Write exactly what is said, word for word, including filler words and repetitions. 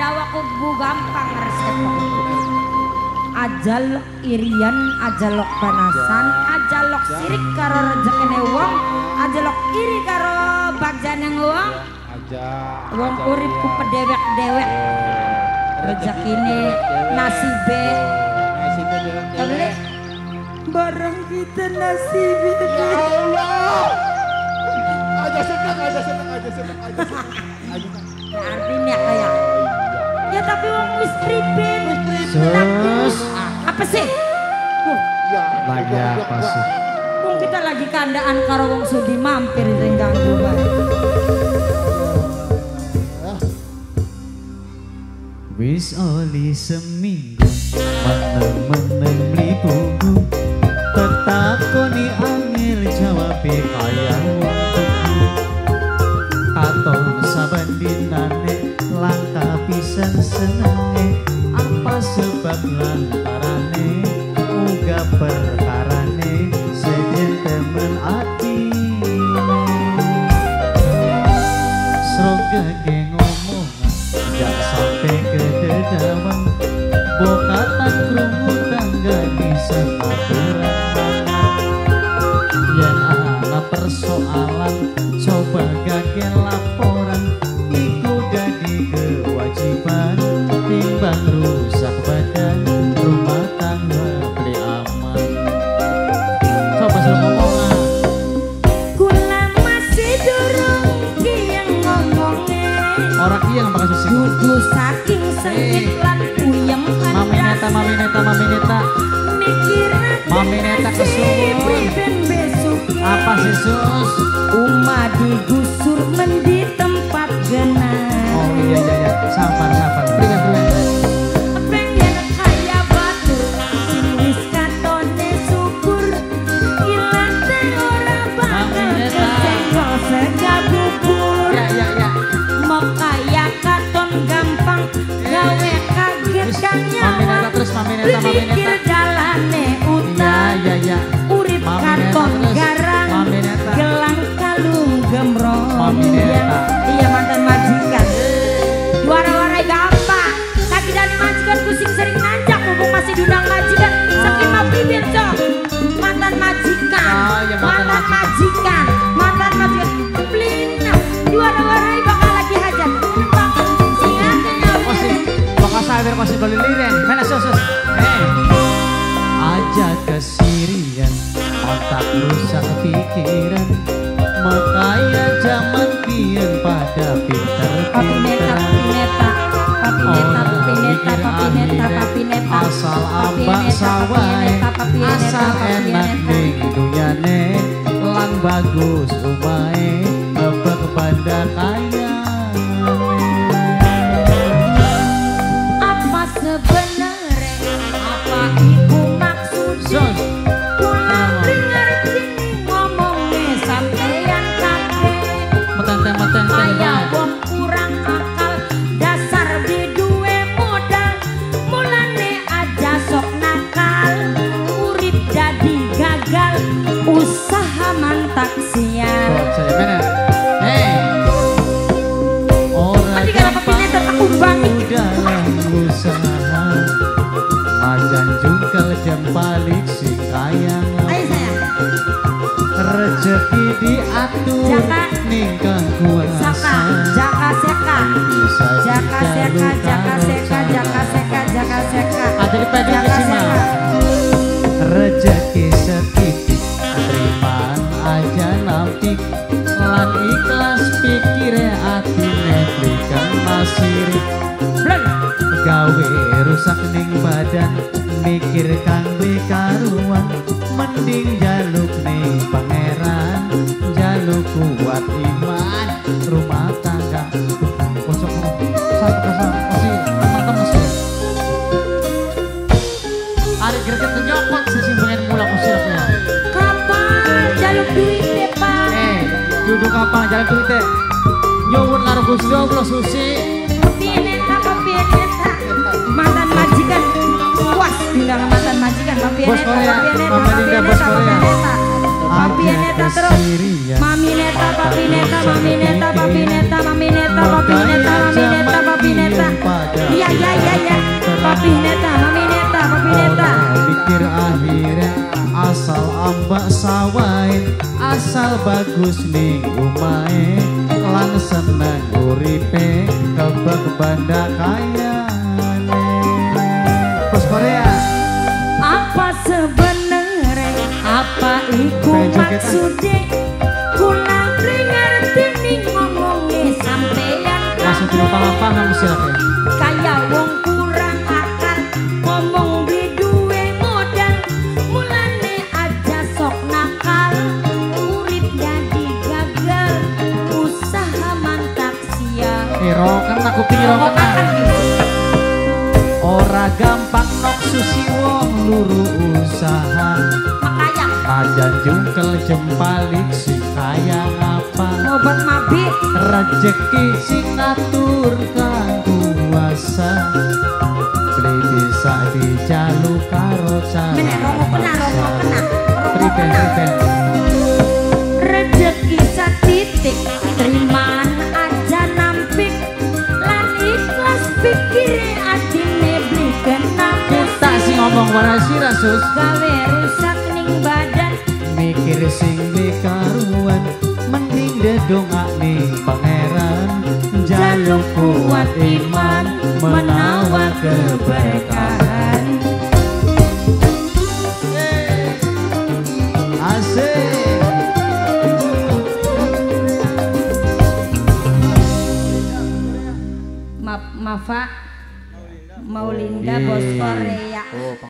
Dawa kubu gampang resep. Ajalok irian, ajalok panasan, ajalok sirik karo rezekine wong, ajalok iri karo bagjane wong. Aja. Wong urip ku pedewek-dewek. Rezekine nasibe. Nasibe dewek. Barang kita nasibe. Ya Allah. Aja senang, aja senang, aja senang, aja senang. Aja senang. Artinya kayak ya tapi wong wis priben. Sus. Apa sih? Uh, Ya. Lagi apa sih? wong kita lagi kandaan karo wong sudi mampir sing ganggu bae. Wis oli seminggu meneng-meneng mlipuku tetakoni angel jawab kaya wong tuku katon saben dinane langka pisan senenge apa sebab lantarane uga perkarane sejen temen ati sroga ge ngomong jak sampai ke dedawang bokatan krungu tangga bisa aturan yang ana persoalan coba gage laporan iku dadi kewajiban timbang rusak badan rumah tangga beli aman coba suruh ngomongan Kula masih durung kiyang ngomongnya. orang iya yang pakai susi Dudu saking sengit lan uyem Mami Neta, Mami Neta, Mami Neta mikir Mami Neta kesuwun. priben besok apa sih sus? Uma digusur mendi tempat genah. Oh iya iya iya sabar sabar priwen priwen Pengen kaya batu sing wis katone syukur ilang teh ora bakal kesenggol sega bubur. ya ya ya Mau kaya katon gampang gawe kaget kan Mami nyawa. Neta terus Mami Neta Mami Pikir Neta jalane iya utang iya iya urip Mami Neta katon terus. garang Mami Neta. gelang kalung gembrong. Mami Neta. Iya mantan majikan juara-warai gampang kaki dan majikan kusing sering nanjak mumpung masih diundang majikan saking mah bibir cok mantan majikan Oh, iya, mantan mantan majikan mantan majikan blina juara-warai bakal lagi hajat bang singatnya masih bakal sabar masih beli liren mana sus sus eh aja kesirian otak rusak pikiran makanya zaman kian pada Papi neta, pinter-pinteran papi neta, papi neta, papi neta, papi neta, papi neta, asal papi ambak neta, sawai papi neta, asal papi enak neta. ning dunyane lang bagus umahe bebek pada kaya Apa sebenarnya apa ibu maksudnya? Sus. Pulang ngerti ngomongnya sampeyan kabeh. meteng-meteng Kaya wong kurang akal dasar di duwe modal mulane aja sok nakal urip jadi gagal usaha mantak sial. saya bener hei orang Nanti kalau papi neta tak umbangi. dalam usaha majan jungkel jam balik si kayang Ayo sayang. rezeki diatur Jaka. ningkang kuasa Saka, jaka seka, bisa jaka seka, jaka seka, jaka seka, jaka seka. ada di padi Jaka sima seka. rezeki setitik terimaan aja nampik lan ikhlas pikire atine berikan masiri gawe rusak ning badan mikir kang karuan mending jaluk ning pangeran jaluk kuat iman rumah tangga kosong satu kosong masih teman-teman sih ada greget nyokot sih pengen mulai kusirnya Kapan jaluk duit deh pak? eh duduk apa jalan tuh teh nyuwun karo Gusti Allah susi Papi neta, papi neta. Mantan majikan puas bilang mantan majikan papi Bos neta, Korea, papi neta, Mama papi Linda, neta, Bos papi Korea. neta. Papi neta terus. Mami neta, papi neta, mami neta, papi neta, mami neta, papi neta, mami neta, papi neta. Papi Neta, Mami Neta, Papi Neta. Ora mikir akhirnya asal ambak sawai, asal bagus ning umahe lan seneng uripe kebak banda kayane. Bos Korea. Apa sebenarnya apa iku maksudnya? Kula ngerti ning ngomongnya sampeyan Langsung di lapangan silakan. kayak wong kurang akal ngomong di duwe modal mulane aja sok nakal urip jadi gagal usaha mantap sial. Ero kan aku piro kan. Ora gampang nok susi wong luru usaha. Makanya Aja jungkel jempalik sing kaya ngapa. obat mabit Rezeki sing ngatur kan kuasa. Beli bisa dijaluk karo cara. meneh romo kena romo kena romo Priben kena priben. rezeki satitik terimaan aja nampik lan ikhlas pikire adine beli kena Kita sih ngomong warna sira sus. gawe rusak ning badan Mikir sing dikaruan mending dedongak ning pangeran. Jaluk kuat iman menawa keberkahan. Asik. Ma Mafa Maulinda Bos Korea